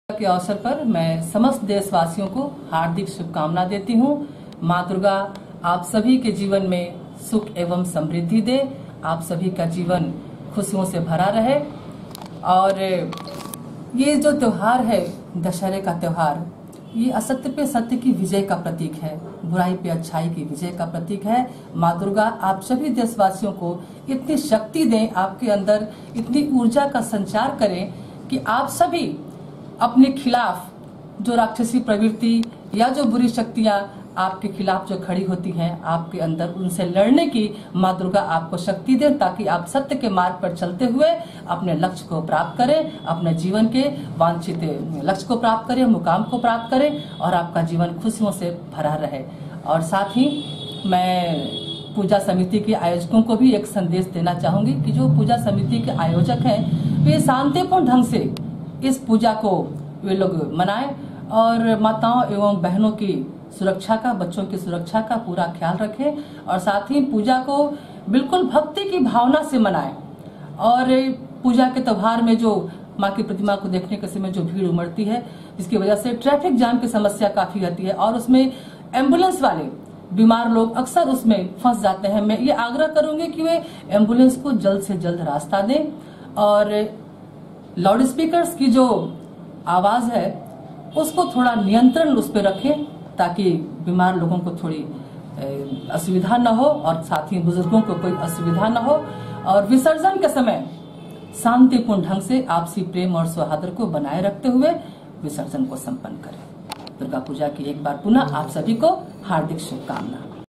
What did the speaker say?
के अवसर पर मैं समस्त देशवासियों को हार्दिक शुभकामना देती हूँ। माँ दुर्गा आप सभी के जीवन में सुख एवं समृद्धि दे, आप सभी का जीवन खुशियों से भरा रहे। और ये जो त्योहार है, दशहरे का त्योहार, ये असत्य पे सत्य की विजय का प्रतीक है, बुराई पे अच्छाई की विजय का प्रतीक है। माँ दुर्गा आप सभी देशवासियों को इतनी शक्ति दें, आपके अंदर इतनी ऊर्जा का संचार करें कि आप सभी अपने खिलाफ जो राक्षसी प्रवृत्ति या जो बुरी शक्तियां आपके खिलाफ जो खड़ी होती हैं, आपके अंदर उनसे लड़ने की माँ दुर्गा आपको शक्ति दें, ताकि आप सत्य के मार्ग पर चलते हुए अपने लक्ष्य को प्राप्त करें, अपने जीवन के वांछित लक्ष्य को प्राप्त करें, मुकाम को प्राप्त करें और आपका जीवन खुशियों से भरा रहे। और साथ ही मैं पूजा समिति के आयोजकों को भी एक संदेश देना चाहूंगी कि जो पूजा समिति के आयोजक हैं, वे शांतिपूर्ण ढंग से इस पूजा को वे लोग मनाएं और माताओं एवं बहनों की सुरक्षा का, बच्चों की सुरक्षा का पूरा ख्याल रखें। और साथ ही पूजा को बिल्कुल भक्ति की भावना से मनाएं। और पूजा के त्योहार में जो माँ की प्रतिमा को देखने के समय जो भीड़ उमड़ती है, जिसकी वजह से ट्रैफिक जाम की समस्या काफी रहती है और उसमें एम्बुलेंस वाले बीमार लोग अक्सर उसमें फंस जाते हैं। मैं ये आग्रह करूंगी कि वे एम्बुलेंस को जल्द से जल्द रास्ता दें और लाउड स्पीकर्स की जो आवाज है उसको थोड़ा नियंत्रण उस पर रखें, ताकि बीमार लोगों को थोड़ी असुविधा न हो और साथ ही बुजुर्गों को कोई असुविधा न हो। और विसर्जन के समय शांतिपूर्ण ढंग से आपसी प्रेम और सौहार्द को बनाए रखते हुए विसर्जन को संपन्न करें। दुर्गा पूजा की एक बार पुनः आप सभी को हार्दिक शुभकामना।